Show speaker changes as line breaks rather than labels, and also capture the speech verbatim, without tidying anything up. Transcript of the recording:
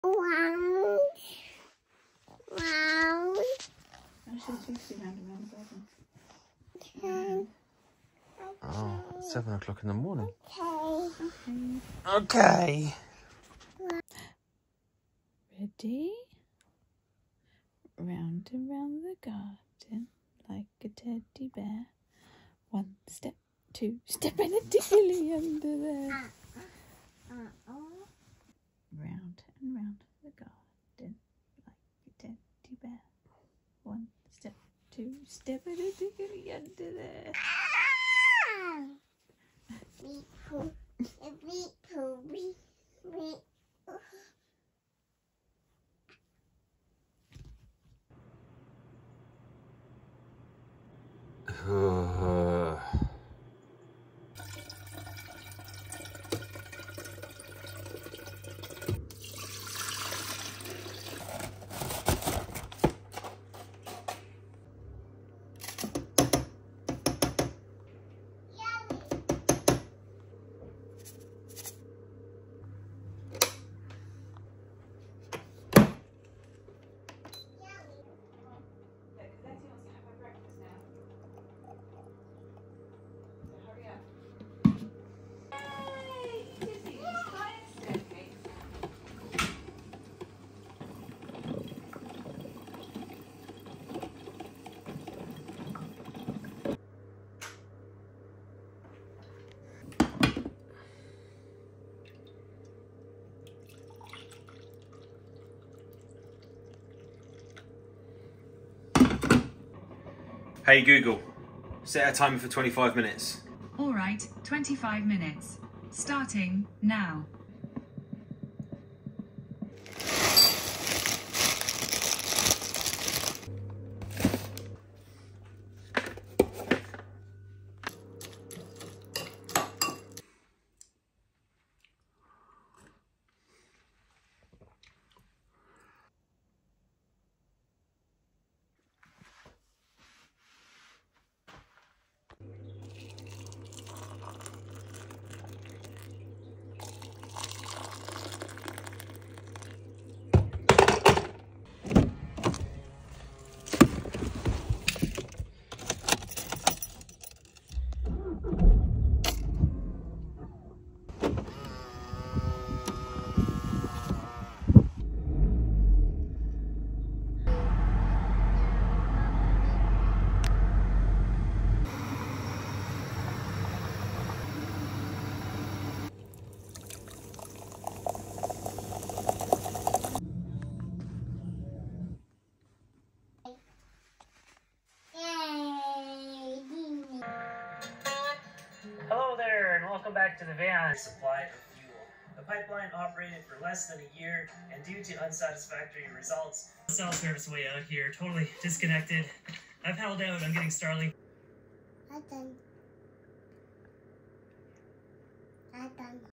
Round. Round.
Actually, it's usually round around seven.
Oh, it's seven o'clock in the morning.
Okay.
Okay.
Ready? Round and round the garden like a teddy bear. One step, two step, and a tickly under there. Round and round the garden like a teddy bear. One step, two step, and a tickly under there.
Beep poo, beep poo, beep beep.
Hey Google, set a timer for twenty-five minutes.
All right, twenty-five minutes. Starting now.
Hello there, and welcome back to the van. Supply of fuel. The pipeline operated for less than a year, and due to unsatisfactory results, cell service way out here, totally disconnected. I've held out. I'm getting Starlink.
I done. I done.